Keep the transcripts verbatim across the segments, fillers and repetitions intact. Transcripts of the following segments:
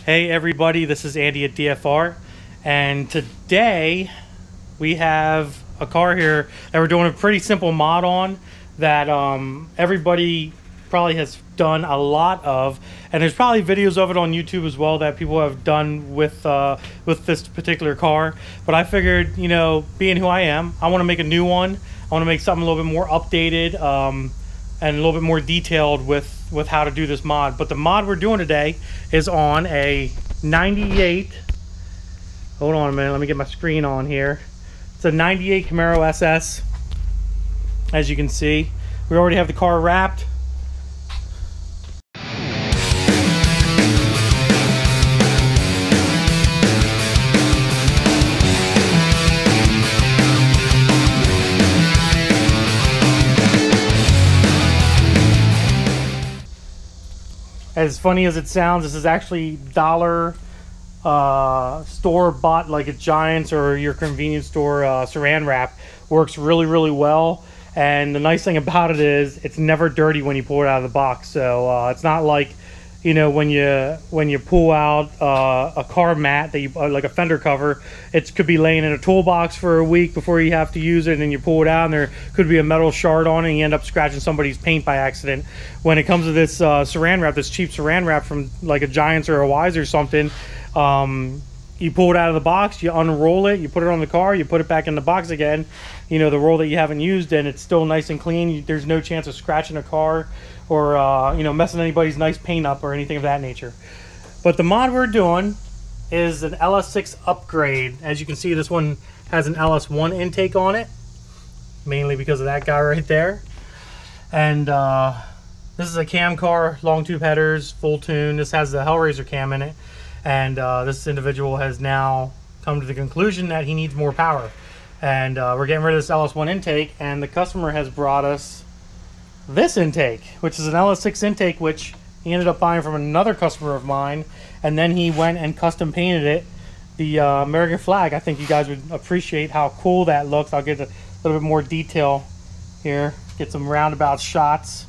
Hey everybody, this is Andy at D F R, and today we have a car here that we're doing a pretty simple mod on that um, everybody probably has done a lot of, and there's probably videos of it on YouTube as well that people have done with uh, with this particular car. But I figured, you know, being who I am, I want to make a new one. I want to make something a little bit more updated um, and a little bit more detailed with with how to do this mod. But the mod we're doing today is on a ninety-eight, hold on a minute, let me get my screen on here. It's a ninety-eight Camaro S S. As you can see, we already have the car wrapped. As funny as it sounds, this is actually dollar uh, store bought, like at Giants or your convenience store uh, saran wrap. Works really, really well. And the nice thing about it is it's never dirty when you pull it out of the box. So uh, it's not like, you know, when you when you pull out uh, a car mat that you uh, like a fender cover, it could be laying in a toolbox for a week before you have to use it, and then you pull it out and there could be a metal shard on it and you end up scratching somebody's paint by accident. When it comes to this uh, saran wrap, this cheap saran wrap from like a Giants or a Wise or something, um, you pull it out of the box, you unroll it, you put it on the car, you put it back in the box again, you know, the roll that you haven't used, and it's still nice and clean. There's no chance of scratching a car or uh, you know, messing anybody's nice paint up or anything of that nature. But the mod we're doing is an L S six upgrade. As you can see, this one has an L S one intake on it, mainly because of that guy right there. And uh, this is a cam car, long tube headers, full tune. This has the Hellraiser cam in it, and uh, this individual has now come to the conclusion that he needs more power. And uh, we're getting rid of this L S one intake, and the customer has brought us this intake, which is an L S six intake, which he ended up buying from another customer of mine, and then he went and custom painted it the uh, American flag. I think you guys would appreciate how cool that looks. I'll get a little bit more detail here, get some roundabout shots.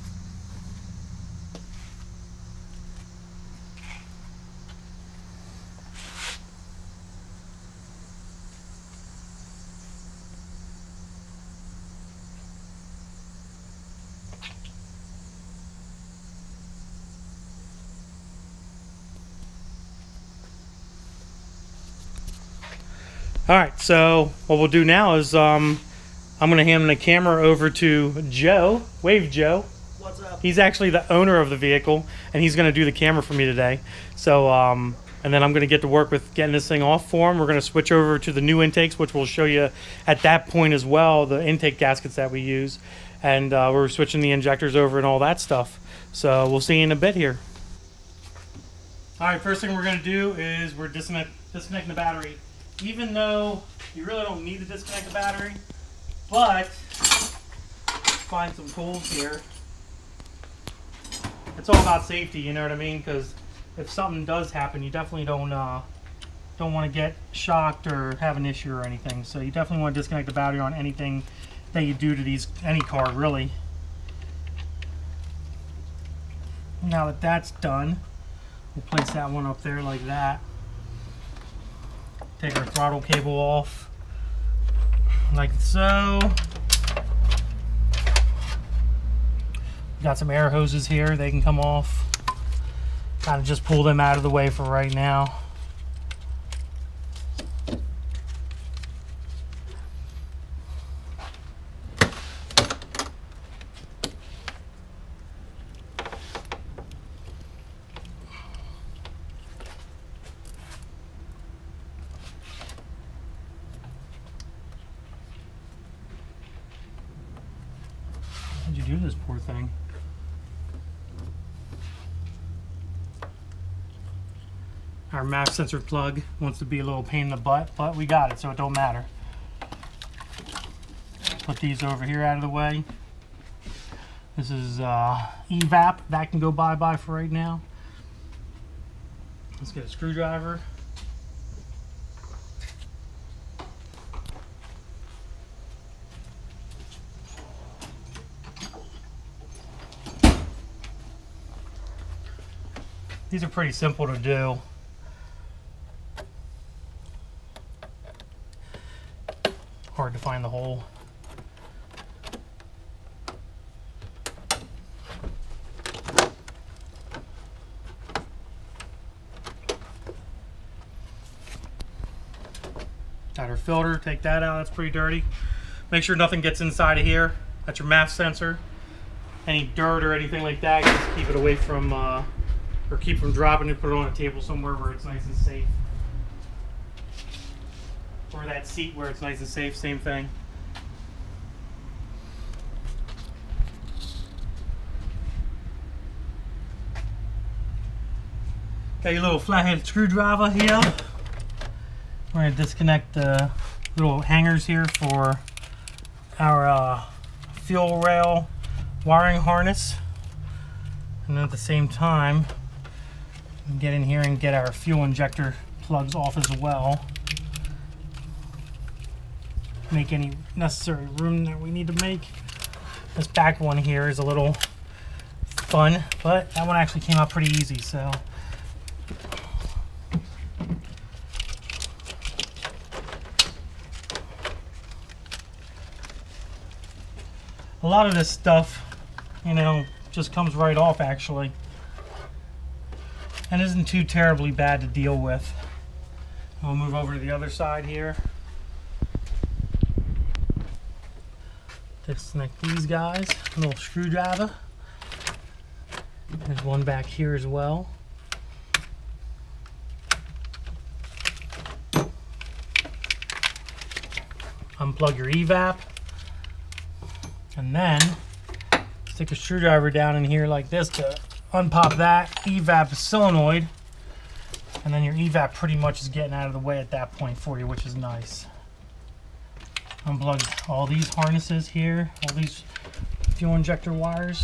All right, so what we'll do now is um, I'm going to hand the camera over to Joe. Wave, Joe. What's up? He's actually the owner of the vehicle, and he's going to do the camera for me today. So, um, and then I'm going to get to work with getting this thing off for him. We're going to switch over to the new intakes, which we'll show you at that point as well, the intake gaskets that we use. And uh, we're switching the injectors over and all that stuff. So we'll see you in a bit here. All right, first thing we're going to do is we're disconnect, disconnecting the battery. Even though you really don't need to disconnect the battery, but find some tools here. It's all about safety, you know what I mean? Because if something does happen, you definitely don't uh, don't want to get shocked or have an issue or anything. So you definitely want to disconnect the battery on anything that you do to these any car, really. Now that that's done, we'll place that one up there like that. Take our throttle cable off, like so. Got some air hoses here, they can come off. Kind of just pull them out of the way for right now. How'd you do this, poor thing? Our M A F sensor plug wants to be a little pain in the butt, but we got it, so it don't matter. Put these over here out of the way. This is uh, E VAP. That can go bye-bye for right now. Let's get a screwdriver. These are pretty simple to do. Hard to find the hole. Got our filter, take that out, that's pretty dirty. Make sure nothing gets inside of here. That's your M A F sensor. Any dirt or anything like that, just keep it away from, uh, or keep from dropping it, put it on a table somewhere where it's nice and safe. Or that seat where it's nice and safe, same thing. Got your little flathead screwdriver here. We're going to disconnect the little hangers here for our uh, fuel rail wiring harness. And at the same time, get in here and get our fuel injector plugs off as well. Make any necessary room that we need to make. This back one here is a little fun, but that one actually came out pretty easy, so. A lot of this stuff, you know, just comes right off actually, and isn't too terribly bad to deal with. We'll move over to the other side here. Disconnect these guys, a little screwdriver. There's one back here as well. Unplug your E VAP. And then stick a screwdriver down in here like this to unpop that E VAP solenoid. And then your E VAP pretty much is getting out of the way at that point for you, which is nice. Unplug all these harnesses here, all these fuel injector wires.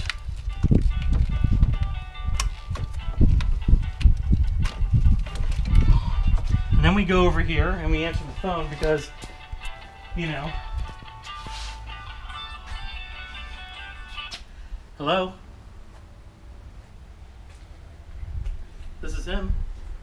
And then we go over here and we answer the phone because, you know, hello? This is him.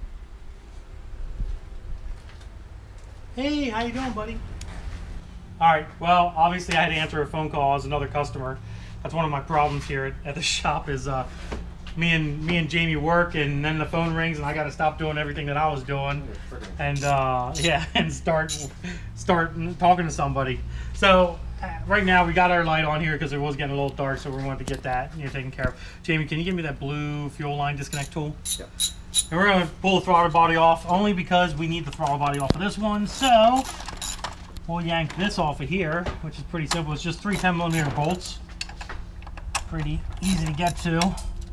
Hey, how you doing, buddy? All right, well, obviously I had to answer a phone call as another customer. That's one of my problems here at, at the shop is uh, me and me and Jamie work, and then the phone rings and I got to stop doing everything that I was doing and uh, yeah, and start start talking to somebody. So uh, right now we got our light on here because it was getting a little dark, so we wanted to get that, you know, taken care of. Jamie, can you give me that blue fuel line disconnect tool? Yeah. And we're going to pull the throttle body off only because we need the throttle body off of this one. So we'll yank this off of here, which is pretty simple. It's just three ten millimeter bolts. Pretty easy to get to.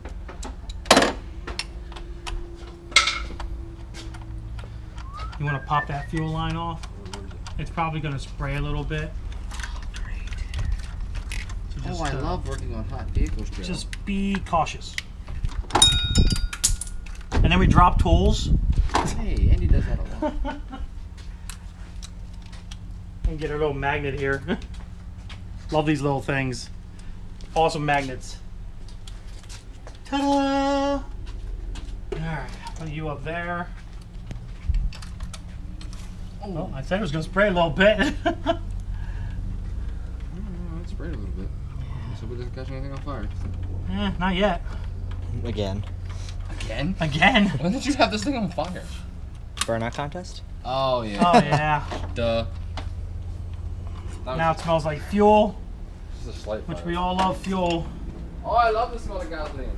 You want to pop that fuel line off. It's probably going to spray a little bit. So oh, I uh, love working on hot vehicles, Joe. Just be cautious. And then we drop tools. Hey, Andy does that a lot. And get a little magnet here. Love these little things. Awesome magnets. Ta-da! Alright, put you up there. Oh, well, I said it was going to spray a little bit. It sprayed a little bit. So we doesn't catch anything on fire. Eh, not yet. Again. Again? Again? When did you have this thing on fire? Burnout contest? Oh, yeah. Oh, yeah. Duh. Now it smells like fuel, Just a slight which fire. we all love fuel. Oh, I love the smell of gasoline.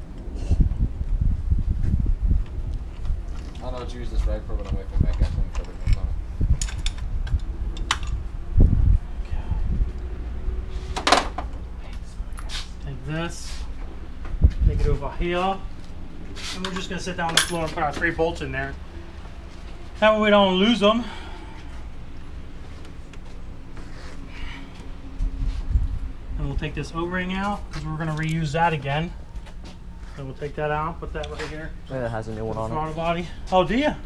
I don't know what you use this rag for, but I'm waiting for my gasoline covered in time. Take this, take it over here, and we're just going to sit down on the floor and put our three bolts in there. That way we don't lose them. And we'll take this O-ring out because we're going to reuse that again. So we'll take that out, put that right here. Maybe that has a new one on Throttle it. body. Oh, do you?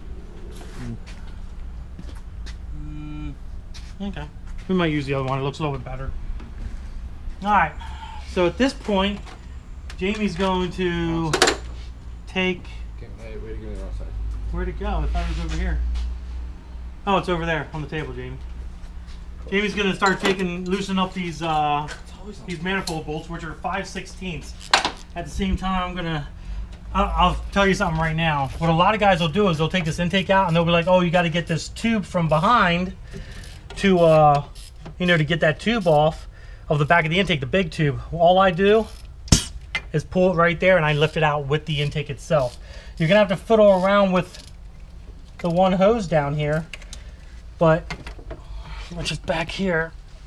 Mm. Mm, okay. We might use the other one. It looks a little bit better. All right. So at this point, Jamie's going to take Okay. Hey, way to give me the wrong side. Where'd it go? I thought it was over here. Oh, it's over there on the table, Jamie. Jamie's gonna start taking, loosen up these uh, these manifold bolts, which are five sixteenths. At the same time, I'm gonna, I'll, I'll tell you something right now. What a lot of guys will do is they'll take this intake out and they'll be like, oh, you got to get this tube from behind to, uh, you know, to get that tube off of the back of the intake, the big tube. All I do is pull it right there and I lift it out with the intake itself. You're gonna have to fiddle around with the one hose down here, but which is back here.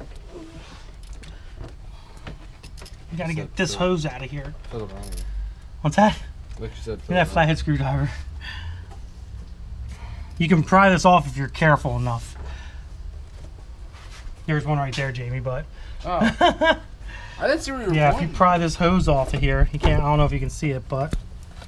You gotta get this hose out of here. Fiddle around here. What's that? Like you said. Get that flathead screwdriver. You can pry this off if you're careful enough. There's one right there, Jamie, but. Oh. I didn't see where you were Yeah, pointing. if you pry this hose off of here, you can't, I don't know if you can see it, but.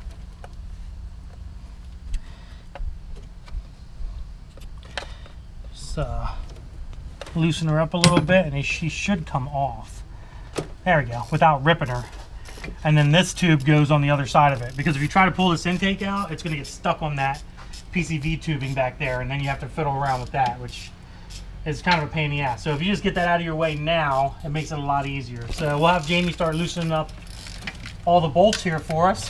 Just uh, loosen her up a little bit and she should come off. There we go, without ripping her. And then this tube goes on the other side of it, because if you try to pull this intake out, it's going to get stuck on that P C V tubing back there, and then you have to fiddle around with that, which is kind of a pain in the ass. So if you just get that out of your way now, it makes it a lot easier. So we'll have Jamie start loosening up all the bolts here for us.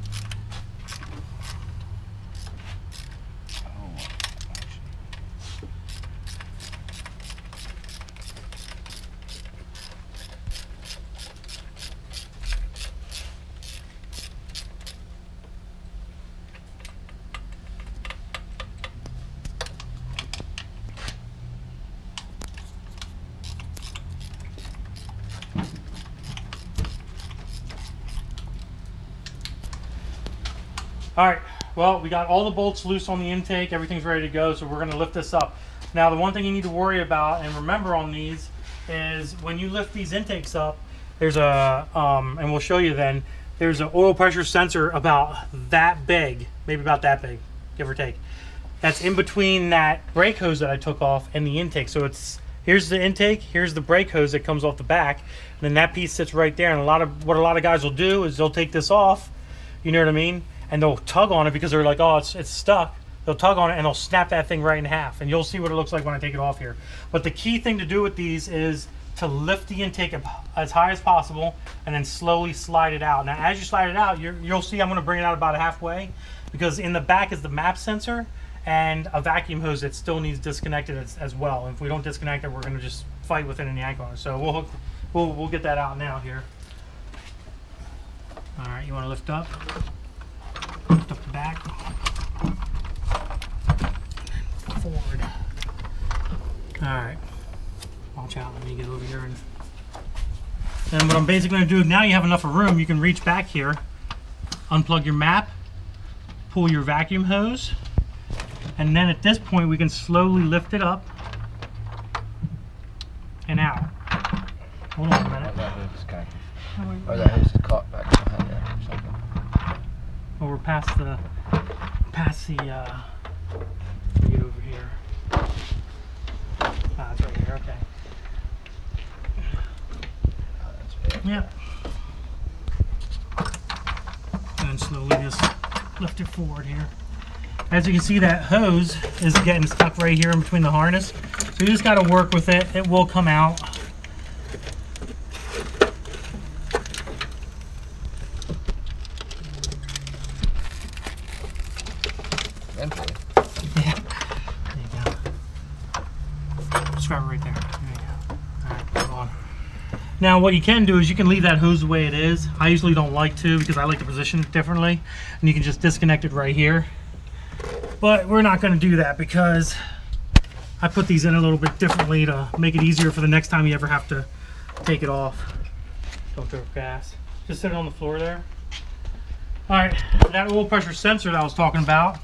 All right, well, we got all the bolts loose on the intake. Everything's ready to go, so we're gonna lift this up. Now, the one thing you need to worry about and remember on these is when you lift these intakes up, there's a, um, and we'll show you then, there's an oil pressure sensor about that big, maybe about that big, give or take. That's in between that brake hose that I took off and the intake. So it's, here's the intake, here's the brake hose that comes off the back, and then that piece sits right there. And a lot of, what a lot of guys will do is they'll take this off, you know what I mean? And they'll tug on it because they're like, oh, it's, it's stuck. They'll tug on it and they'll snap that thing right in half. And you'll see what it looks like when I take it off here. But the key thing to do with these is to lift the intake as high as possible and then slowly slide it out. Now, as you slide it out, you're, you'll see I'm gonna bring it out about halfway, because in the back is the map sensor and a vacuum hose that still needs disconnected as, as well. And if we don't disconnect it, we're gonna just fight with it and yank on it. So we'll, hook, we'll, we'll get that out now here. All right, you wanna lift up? Lift up the back, forward. All right, watch out, let me get over here. And then what I'm basically gonna do, now you have enough of room, you can reach back here, unplug your map, pull your vacuum hose, and then at this point we can slowly lift it up and out. Hold on a minute. That hose is kind of, or that hose is caught back behind there or something. Well, we're past the, past the, uh, get over here. Ah, it's right here, okay. Yep. And slowly just lift it forward here. As you can see, that hose is getting stuck right here in between the harness. So you just got to work with it. It will come out. Eventually. Yeah. There you go. Just grab it right there. There you go. Alright, go on. Now what you can do is you can leave that hose the way it is. I usually don't like to because I like to position it differently. And you can just disconnect it right here. But we're not going to do that because I put these in a little bit differently to make it easier for the next time you ever have to take it off. Don't throw gas. Just sit it on the floor there. Alright, that oil pressure sensor that I was talking about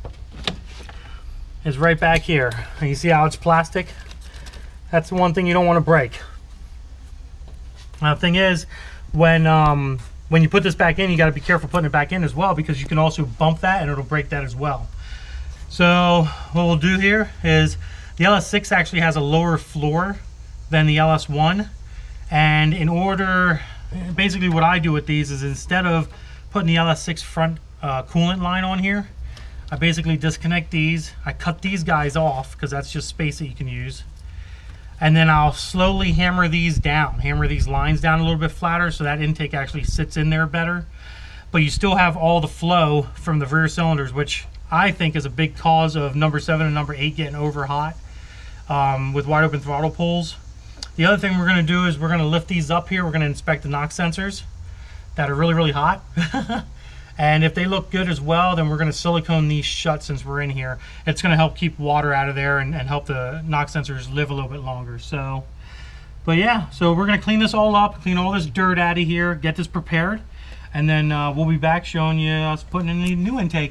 is right back here. And you see how it's plastic? That's the one thing you don't want to break. Now the thing is, when um, when you put this back in, you got to be careful putting it back in as well, because you can also bump that and it'll break that as well. So what we'll do here is the L S six actually has a lower floor than the L S one, and in order, basically what I do with these is instead of putting the L S six front uh, coolant line on here. I basically disconnect these. I cut these guys off because that's just space that you can use. And then I'll slowly hammer these down, hammer these lines down a little bit flatter so that intake actually sits in there better. But you still have all the flow from the rear cylinders, which I think is a big cause of number seven and number eight getting over hot um, with wide open throttle pulls. The other thing we're going to do is we're going to lift these up here. We're going to inspect the knock sensors that are really, really hot. And if they look good as well, then we're going to silicone these shut since we're in here. It's going to help keep water out of there and, and help the knock sensors live a little bit longer. So, but yeah, so we're going to clean this all up, clean all this dirt out of here, get this prepared, and then uh, we'll be back showing you us putting in the new intake.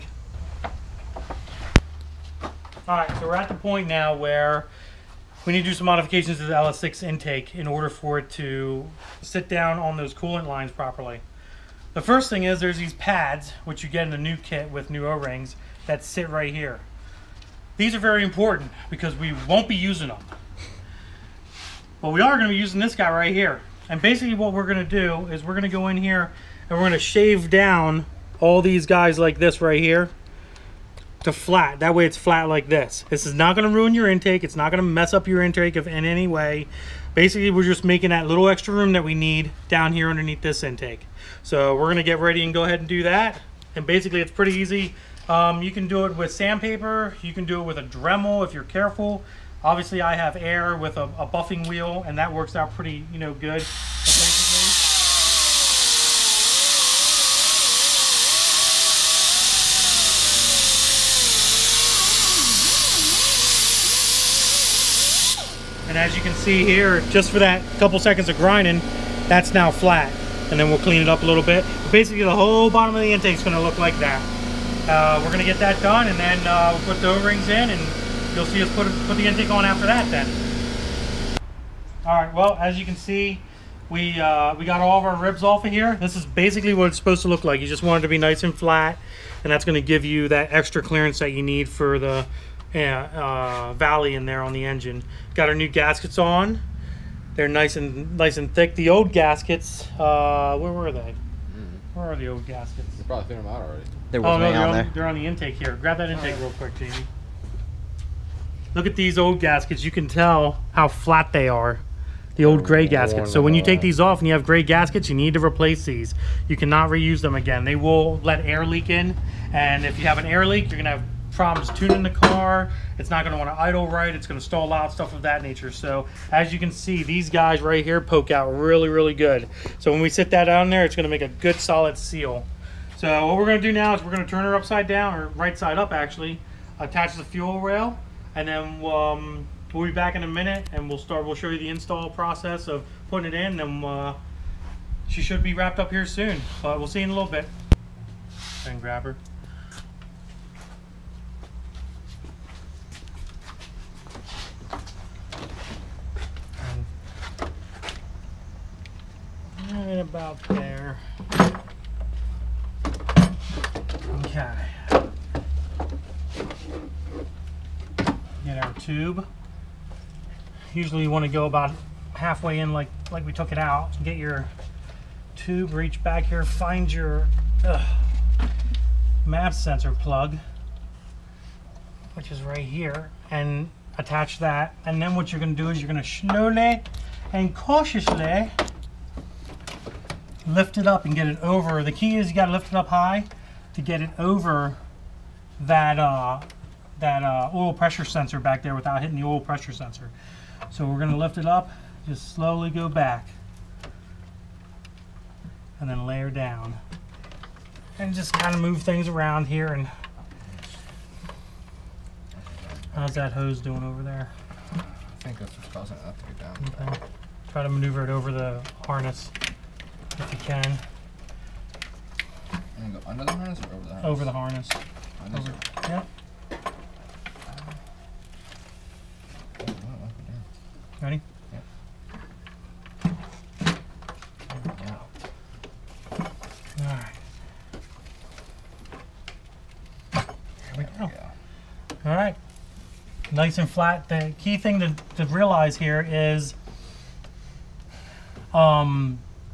All right, so we're at the point now where we need to do some modifications to the L S six intake in order for it to sit down on those coolant lines properly. The first thing is there's these pads, which you get in the new kit with new O-rings, that sit right here. These are very important because we won't be using them. But we are going to be using this guy right here. And basically what we're going to do is we're going to go in here and we're going to shave down all these guys like this right here to flat. That way it's flat like this. This is not going to ruin your intake. It's not going to mess up your intake in any way. Basically, we're just making that little extra room that we need down here underneath this intake. So we're going to get ready and go ahead and do that. And basically, it's pretty easy. Um, you can do it with sandpaper. You can do it with a Dremel if you're careful. Obviously, I have air with a, a buffing wheel, and that works out pretty, you know, good. And as you can see here, just for that couple seconds of grinding, that's now flat. And then we'll clean it up a little bit. But basically, the whole bottom of the intake is going to look like that. Uh, we're going to get that done, and then uh, we'll put the O-rings in, and you'll see us put, put the intake on after that then. All right, well, as you can see, we, uh, we got all of our ribs off of here. This is basically what it's supposed to look like. You just want it to be nice and flat, and that's going to give you that extra clearance that you need for the Yeah, uh, valley in there on the engine. Got our new gaskets on. They're nice and nice and thick. The old gaskets, uh, where were they? Mm. Where are the old gaskets? You probably threw them out already. There oh was no, they're on on, there. they're on the intake here. Grab that intake real quick, Jamie. Look at these old gaskets. You can tell how flat they are. The old gray gaskets. So when you take these off and you have gray gaskets, you need to replace these. You cannot reuse them again. They will let air leak in, and if you have an air leak, you're gonna have problems tuning the car. It's not going to want to idle right. It's going to stall out, stuff of that nature. So as you can see, these guys right here poke out really, really good. So when we sit that on there, it's going to make a good solid seal. So what we're going to do now is we're going to turn her upside down, or right side up actually, attach the fuel rail, and then um, we'll be back in a minute, and we'll start. We'll show you the install process of putting it in, and uh, she should be wrapped up here soon. But we'll see you in a little bit. And grab her. Right about there. Okay. Get our tube. Usually you want to go about halfway in, like like we took it out. Get your tube, reach back here, find your ugh, map sensor plug, which is right here, and attach that. And then what you're going to do is you're going to slowly and cautiously lift it up and get it over. The key is you got to lift it up high to get it over that uh, that uh, oil pressure sensor back there without hitting the oil pressure sensor. So we're going to lift it up, just slowly go back, and then layer down, and just kind of move things around here. And how's that hose doing over there? I think that's what's causing it to get down. Okay. Try to maneuver it over the harness if you can. And go under the harness or over the harness? Over the harness. Under Over. the- Yep. Oh, wow, yeah. Ready? There we go. All right. There we There go. we go. All right. Nice and flat. The key thing to, to realize here is um,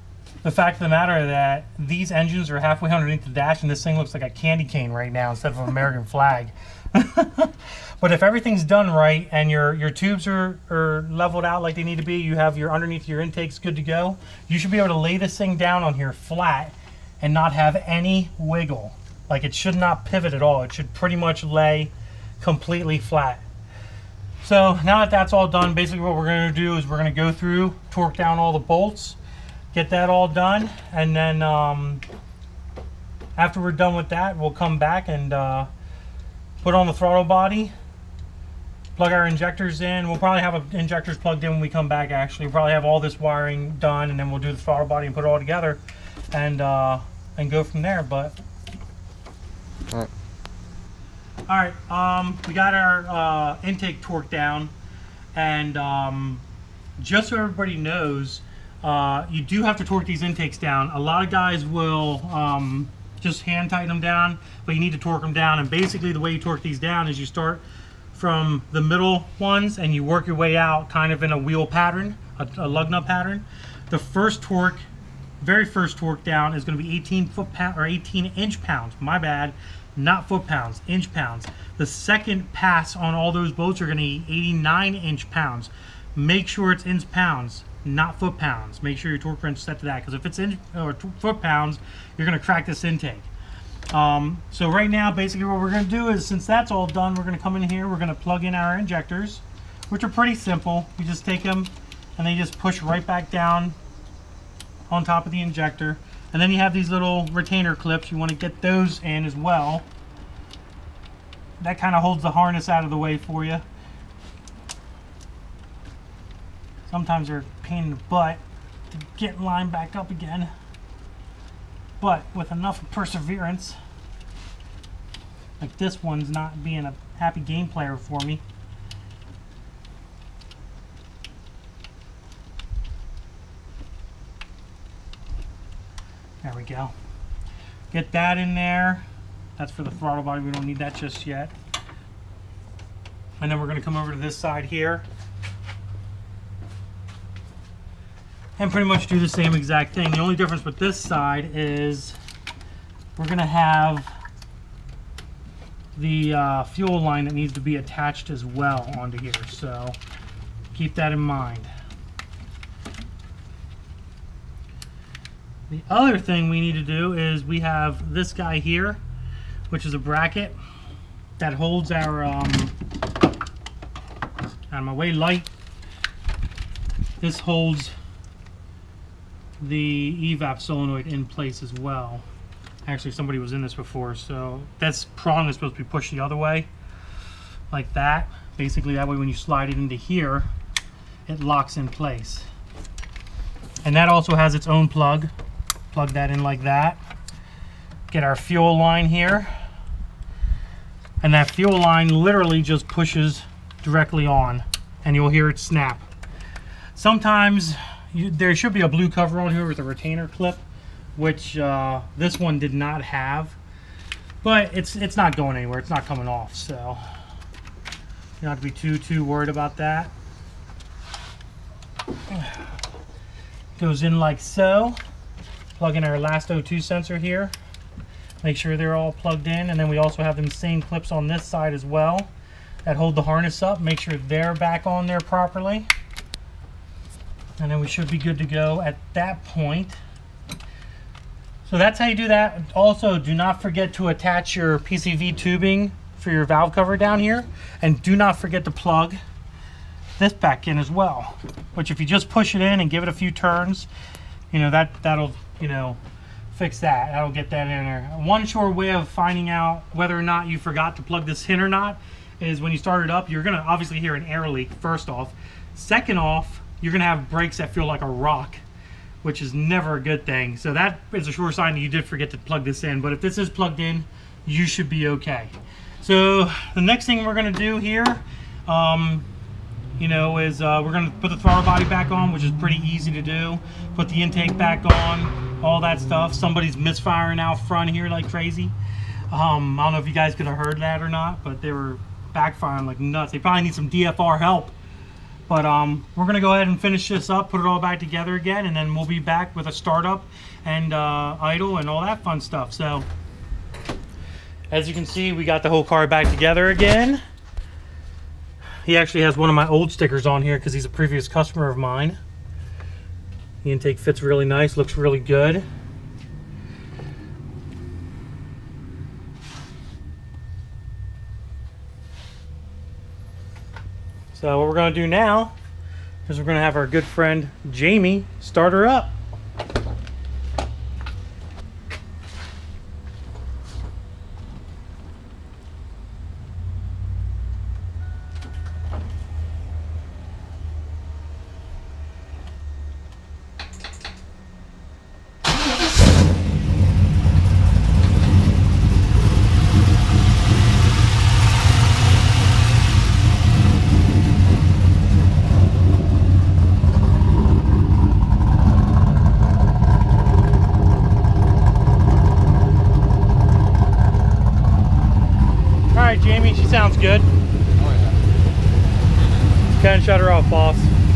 the fact of the matter that these engines are halfway underneath the dash, and this thing looks like a candy cane right now instead of an American flag. But if everything's done right and your your tubes are, are leveled out like they need to be, you have your underneath your intakes good to go, you should be able to lay this thing down on here flat and not have any wiggle. Like, it should not pivot at all. It should pretty much lay completely flat. So now that that's all done, basically what we're going to do is we're going to go through, torque down all the bolts, get that all done, and then um, after we're done with that, we'll come back and uh, put on the throttle body, plug our injectors in. We'll probably have a, injectors plugged in when we come back. Actually, we'll probably have all this wiring done, and then we'll do the throttle body and put it all together, and uh, and go from there. But all right. All right, um, we got our uh, intake torque down, and um, just so everybody knows, uh, you do have to torque these intakes down. A lot of guys will um, just hand tighten them down, but you need to torque them down. And basically the way you torque these down is you start from the middle ones and you work your way out kind of in a wheel pattern, a, a lug nut pattern. The first torque, very first torque down is going to be eighteen foot pound or eighteen inch pounds. My bad. Not foot pounds, inch pounds. The second pass on all those bolts are going to be eighty-nine inch pounds. Make sure it's inch pounds, not foot pounds. Make sure your torque wrench is set to that, because if it's inch or foot pounds, you're going to crack this intake. Um, so right now, basically what we're going to do is, since that's all done, we're going to come in here, we're going to plug in our injectors, which are pretty simple. You just take them and they just push right back down on top of the injector. And then you have these little retainer clips. You want to get those in as well. That kind of holds the harness out of the way for you. Sometimes they're a pain in the butt to get lined back up again. But with enough perseverance, like this one's not being a happy game player for me. There we go. Get that in there. That's for the throttle body. We don't need that just yet. And then we're going to come over to this side here and pretty much do the same exact thing. The only difference with this side is we're going to have the uh, fuel line that needs to be attached as well onto here. So keep that in mind. The other thing we need to do is we have this guy here, which is a bracket that holds our, um, out of my way, light. This holds the E VAP solenoid in place as well. Actually, somebody was in this before, so that's prong is supposed to be pushed the other way, like that. Basically, that way when you slide it into here, it locks in place. And that also has its own plug. Plug that in like that. Get our fuel line here. And that fuel line literally just pushes directly on, and you'll hear it snap. Sometimes you, there should be a blue cover on here with a retainer clip, which uh, this one did not have. But it's it's not going anywhere. It's not coming off, so you don't have to be too too worried about that. Goes in like so. Plug in our last O two sensor here. Make sure they're all plugged in, and then we also have them same clips on this side as well that hold the harness up. Make sure they're back on there properly, and then we should be good to go at that point. So that's how you do that. Also, do not forget to attach your P C V tubing for your valve cover down here, and do not forget to plug this back in as well, which if you just push it in and give it a few turns, you know, that that'll, you know, fix that. That'll get that in there. One sure way of finding out whether or not you forgot to plug this in or not is when you start it up, you're gonna obviously hear an air leak, first off. Second off, you're gonna have brakes that feel like a rock, which is never a good thing. So that is a sure sign that you did forget to plug this in. But if this is plugged in, you should be okay. So the next thing we're gonna do here, um, you know, is uh, we're gonna put the throttle body back on, which is pretty easy to do. Put the intake back on, all that stuff. Somebody's misfiring out front here like crazy. Um, I don't know if you guys could have heard that or not, but they were backfiring like nuts. They probably need some D F R help. But um, we're gonna go ahead and finish this up, put it all back together again, and then we'll be back with a startup and uh, idle and all that fun stuff. So as you can see, we got the whole car back together again. He actually has one of my old stickers on here because he's a previous customer of mine. The intake fits really nice, looks really good. So what we're going to do now is we're going to have our good friend Jamie start her up. Jamie, she sounds good. Oh yeah. Go ahead and shut her off, boss.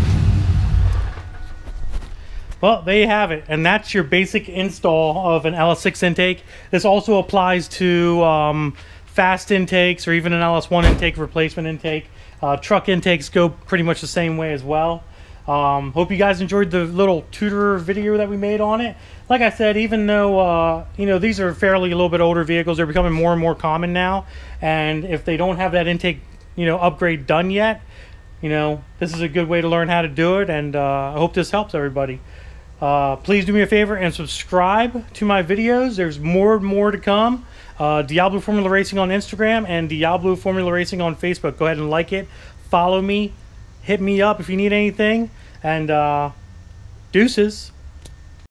Well, there you have it, and that's your basic install of an L S six intake. This also applies to um, fast intakes or even an L S one intake, replacement intake. Uh, truck intakes go pretty much the same way as well. Um, hope you guys enjoyed the little tutor video that we made on it. Like I said, even though uh, you know, these are fairly a little bit older vehicles, they're becoming more and more common now. And if they don't have that intake, you know, upgrade done yet, you know, this is a good way to learn how to do it. And uh, I hope this helps everybody. Uh, please do me a favor and subscribe to my videos. There's more and more to come. Uh, Diablo Formula Racing on Instagram and Diablo Formula Racing on Facebook. Go ahead and like it, follow me, hit me up if you need anything, and uh, deuces.